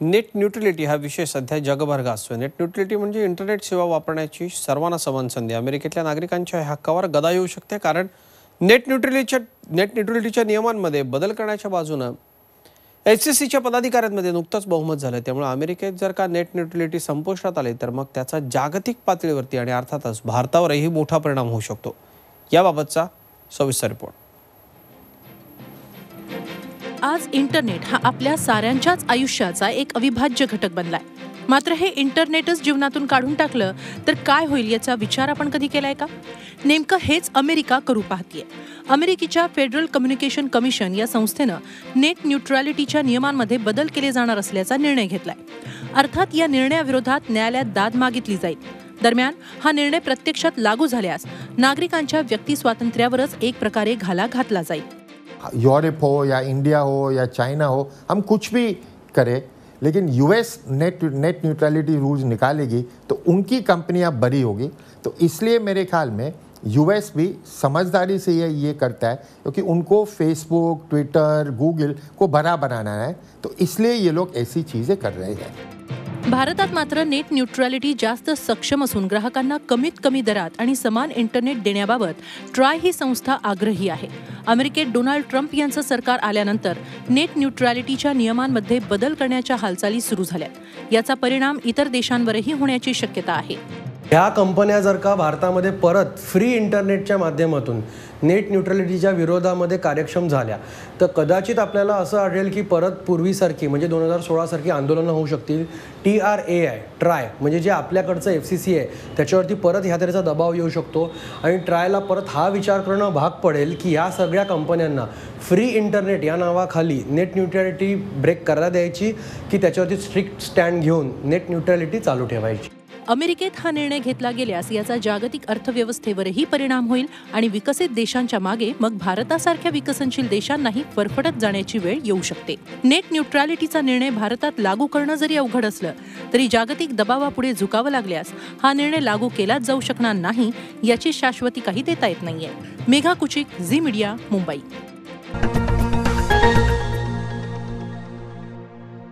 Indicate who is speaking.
Speaker 1: Net neutrality हा विषय सध्या जगभर गाजतोय। नेट न्यूट्रलिटी म्हणजे इंटरनेट सेवा वापरण्याची सर्वांना समान संधी। अमेरिकेतल्या नागरिकांच्या हक्कावर गदा येऊ शकते, कारण नेट न्यूट्रलिटीच्या नियमांमध्ये बदल करण्याच्या बाजूने FCCच्या पदाधिकाऱ्यांमध्ये नुकतंच बहुमत झालं। त्यामुळे अमेरिकेत जर का नेट न्यूट्रलिटी संपुष्टात आली तर मग त्याचा जागतिक पातळीवरती आणि अर्थातच भारतावरही मोठा परिणाम होऊ शकतो। याबाबतचा सविस्तर रिपोर्ट।
Speaker 2: आज इंटरनेट हा आपल्या साऱ्यांच्याच आयुष्याचा एक अविभाज्य घटक बनलाय। मात्र हे इंटरनेटच जीवनातून काढून टाकलं तर काय होईल याचा विचार आपण कधी केलाय का? नेमकं हेच अमेरिका करू पाहतीये। अमेरिकेच्या फेडरल कम्युनिकेशन कमिशन या संस्थेनं नेट न्यूट्रलिटीच्या नियमांमध्ये बदल केले जाणार असल्याचा निर्णय घेतलाय। अर्थात या निर्णयाविरोधात न्यायालयात दाद मागितली जाईल। दरम्यान हा निर्णय प्रत्यक्षात लागू झाल्यास नागरिकांच्या व्यक्ती स्वातंत्र्यावरच एक प्रकारे घाला घातला जाईल।
Speaker 3: यूरोप हो या इंडिया हो या चाइना हो, हम कुछ भी करें, लेकिन US नेट न्यूट्रलिटी रूल्स निकालेगी तो उनकी कंपनियां बरी होगी। तो इसलिए मेरे ख्याल में US भी समझदारी से ये करता है, क्योंकि उनको फेसबुक, ट्विटर, गूगल को बड़ा बनाना है, तो इसलिए ये लोग ऐसी चीज़ें कर रहे हैं।
Speaker 2: भारतात मात्र नेट न्यूट्रलिटी जास्त सक्षम असून ग्राहकांना कमीत कमी दरात आणि समान इंटरनेट देण्याबाबत ट्राय ही संस्था आग्रही आहे। अमेरिकेत डोनाल्ड ट्रम्प यांचं सरकार आल्यानंतर नेट न्यूट्रलिटीच्या नियमांमध्ये बदल करण्याच्या हालचाली सुरू झाल्यात। याचा परिणाम इतर देशांवरही होण्याची शक्यता आहे।
Speaker 4: ह्या कंपन्या जर का भारतामध्ये परत फ्री इंटरनेटच्या माध्यमातून नेट न्यूट्रलिटीच्या विरोधामध्ये कार्यक्षम झाल्या तर कदाचित आपल्याला असं आढळेल की परत पूर्वीसारखी म्हणजे 2016 सारखी आंदोलनं होऊ शकतील। ट्राय म्हणजे जे आपल्याकडचं FCC आहे त्याच्यावरती परत ह्या तऱ्हेचा दबाव येऊ शकतो आणि ट्रायला परत हा विचार करणं भाग पडेल की या सगळ्या कंपन्यांना फ्री इंटरनेट या नावाखाली नेट न्यूट्रलिटी ब्रेक करायला द्यायची की त्याच्यावरती स्ट्रिक्ट स्टँड घेऊन नेट न्यूट्रलिटी चालू ठेवायची।
Speaker 2: अमेरिकेत हा निर्णय घेतला गेल्यास याचा जागतिक अर्थव्यवस्थेवरही परिणाम होईल आणि विकसित देशांच्या मागे मग भारतासारख्या विकसनशील देशांनाही फरफटत जाण्याची वेळ येऊ शकते। नेट न्यूट्रलिटीचा निर्णय भारतात लागू करणं जरी अवघड असलं तरी जागतिक दबावापुढे झुकावं लागल्यास हा निर्णय लागू केलाच जाऊ शकणार नाही याची शाश्वती काही देता येत नाहीये। Megha Kuchik, Zee media, Mumbai.